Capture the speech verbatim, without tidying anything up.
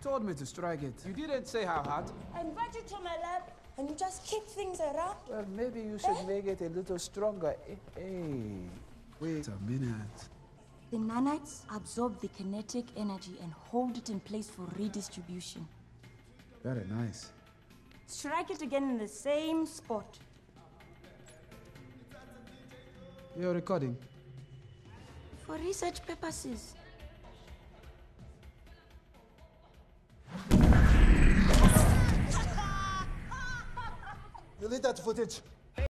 told me to strike it. You didn't say how hard. I invite you to my lab, and you just kick things around. Well, maybe you should eh? make it a little stronger. Hey, wait a minute. The nanites absorb the kinetic energy and hold it in place for redistribution. Very nice. Strike it again in the same spot. You're recording? For research purposes. Delete that footage.